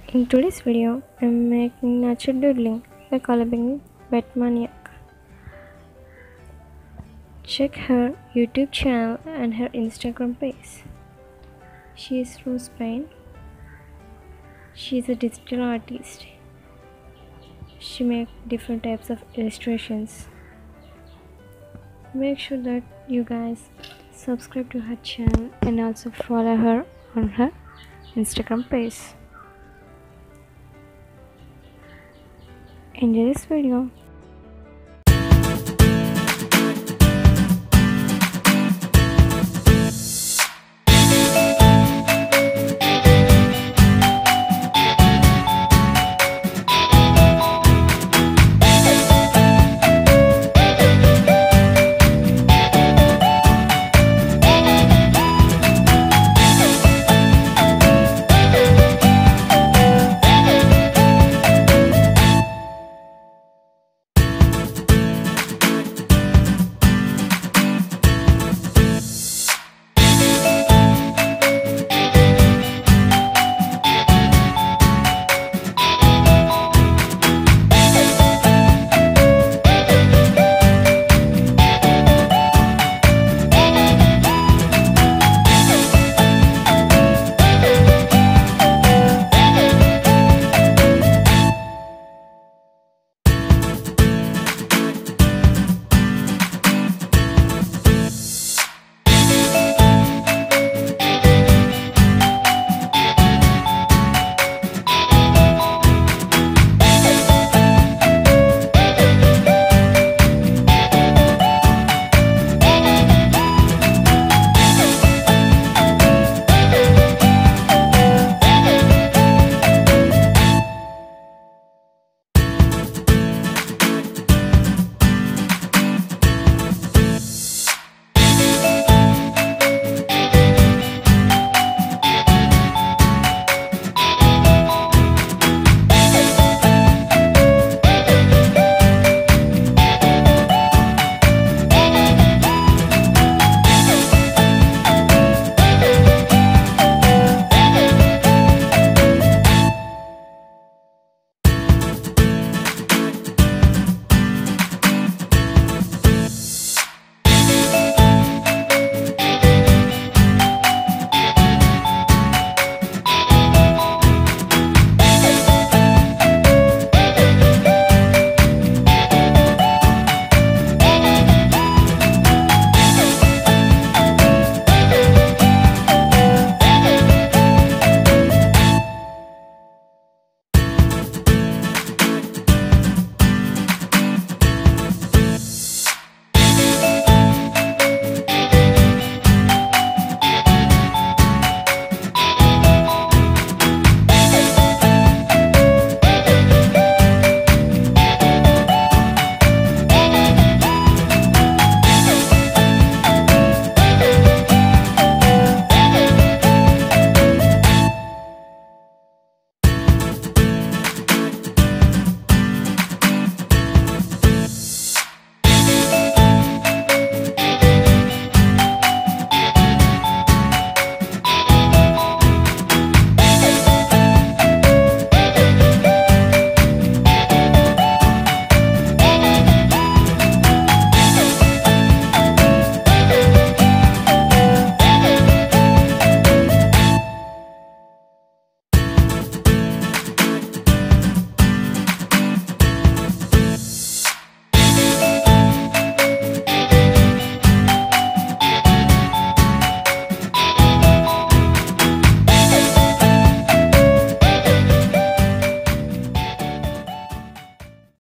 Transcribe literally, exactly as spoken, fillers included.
In today's video, I'm making nature doodling by collabing Bytamaniac. Check her YouTube channel and her Instagram page. She is from Spain. She is a digital artist. She makes different types of illustrations. Make sure that you guys subscribe to her channel and also follow her on her Instagram page. Enjoy this video.